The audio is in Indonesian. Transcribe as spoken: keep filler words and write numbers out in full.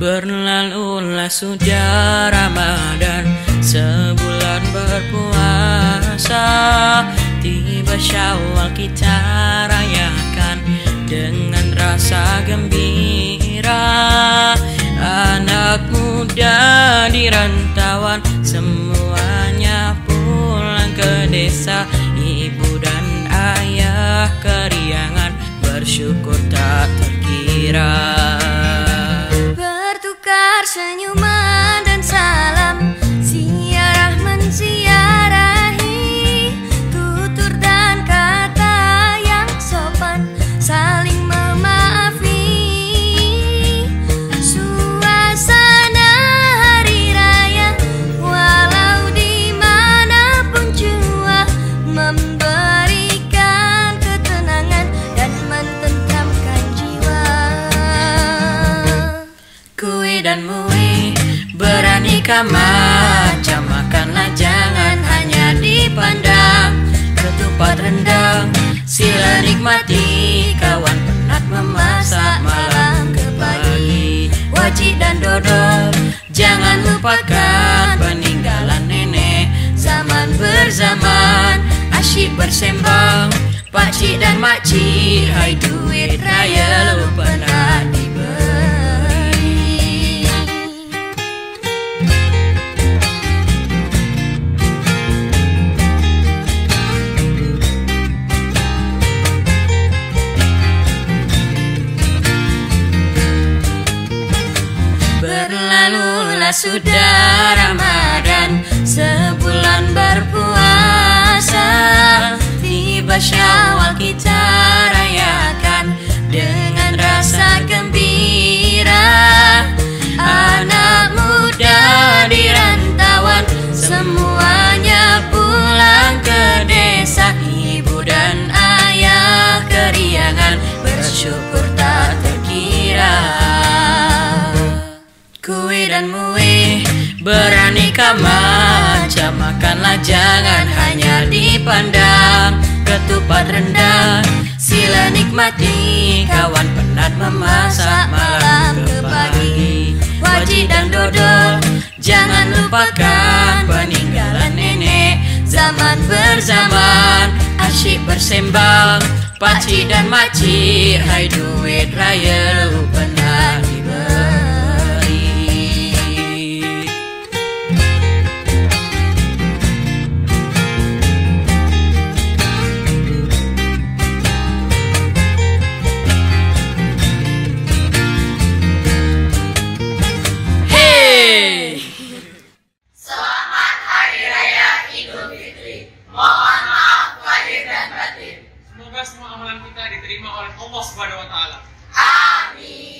Berlalulah sudah Ramadan, sebulan berpuasa. Tiba Syawal kita rayakan dengan rasa gembira. Anak muda di rantauan semuanya pulang ke desa. Ibu dan ayah keriangan bersyukur tak terkira. Bertukar senyuman dan salam, ziarah menziarahi, tutur dan kata yang sopan, saling memaafi. Suasana hari raya walau dimanapun jua memberikan ketenangan dan menenteramkan jiwa. Kue dan mui beraneka macam, makanlah jangan hanya dipandang. Ketupat rendang sila nikmati, kawan penat memasak malam ke pagi. Wajib dan dodol jangan lupakan, peninggalan nenek zaman berzaman. Asyik bersembang pakcik dan makcik, hai duit raya lu pernah diberi. Berlalulah sudah Ramadan, sebulan berpuasa. Tiba Syawal kita rayakan dengan rasa gembira. Anak muda di rantauan semuanya pulang ke desa. Ibu dan ayah keriangan bersyukur tak terkira. Kue dan mui beraneka macam, makanlah jangan hanya dipandang. Ketupat rendang sila nikmati, kawan penat memasak malam ke pagi. Wajib dan dodol jangan lupakan, peninggalan nenek zaman berzaman. Asyik bersembang pakcik dan makcik, hai duit raya lu pernah diberi. Selamat Hari Raya Idul Fitri. Mohon maaf lahir dan batin. Semoga semua amalan kita diterima oleh Allah Subhanahu wa taala. Amin.